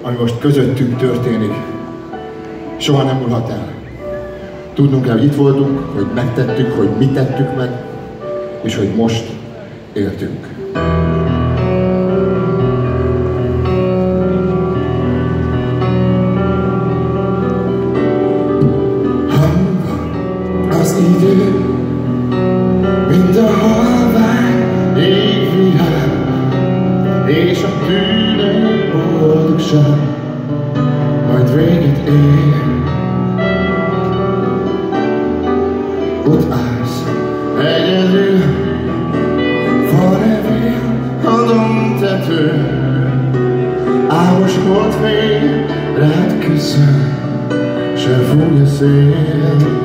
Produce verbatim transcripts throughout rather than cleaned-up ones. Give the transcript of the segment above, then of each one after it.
ami most közöttünk történik, soha nem múlhat el. Tudnunk kell, hogy itt voltunk, hogy megtettük, hogy mit tettük meg, és hogy most éltünk. Az idő, mint a halvány égvilág, és a tűnő boldogság majd véget ér. Ott állsz egyedül, farevél a domtető, álmos holdfény rád köszön, se fúj a szél.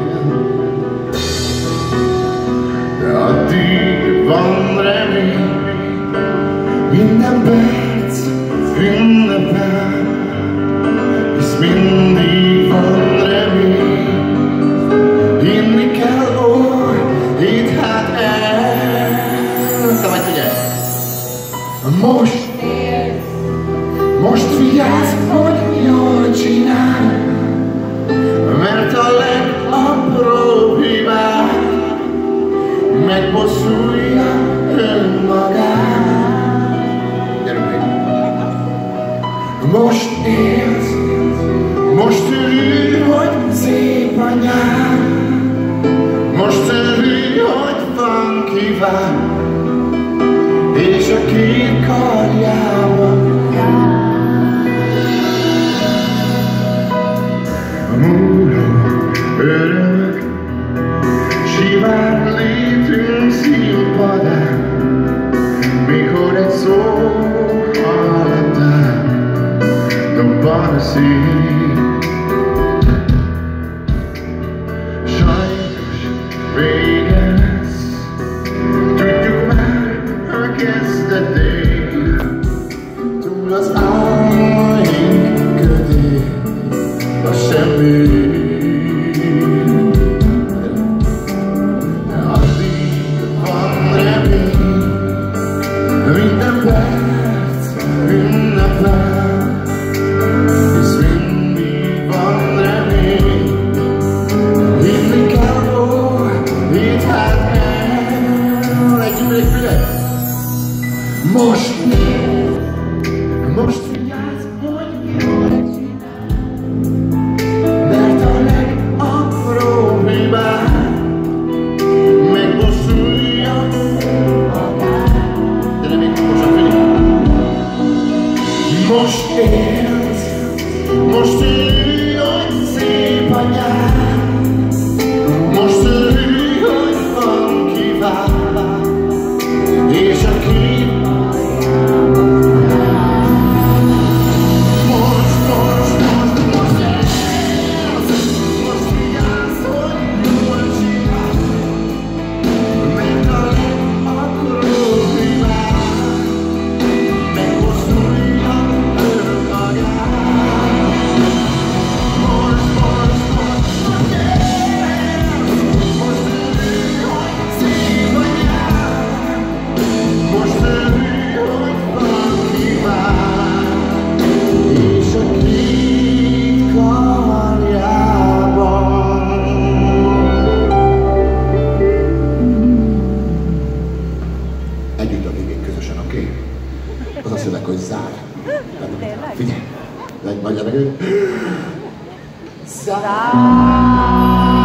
De addig van remény, minden perc ünnepel, hisz mindig van remény. Hinni kell, ó, hidd hát el. Te vagy figyelj! Most élsz, most figyelsz, hogy jól csinál, mert a legapróbb hibát megbosszulja önmagát. Gyerünk még! Most élsz, most örülj, hogy szép a nyár, most örülj, hogy van kíván, és a két karjában a múló örömök, sivár létünk színpadán, mikor egy szó hallatán dobban a szív. Sajnos vége lesz, tudjuk már a kezdetén, túl az álmaink ködén a semmi. Minden perc ünnepel, hisz mindig van remény. Hinni kell, ó, hidd hát el. Együtt, egy figyelj! Most, most figyelsz, hogy jól csinál, mert a legapróbb hibát megbosszulja. Most élsz, most örülj, hogy szép a nyár, most örülj, hogy van kíván, és a kép most, most, most, most élsz, most figyelsz, hogy jól csinál, mert a legapróbb hibát megbosszulja önmagát. Most, most, most, most élsz, most örülj, hogy szép a nyár, most örülj, hogy van kíván, és a két karjában. Együtt a végén közösen, oké? Okay? Az a szöveg, hogy zár. Figyelj! Legy nagy levegő. Zár!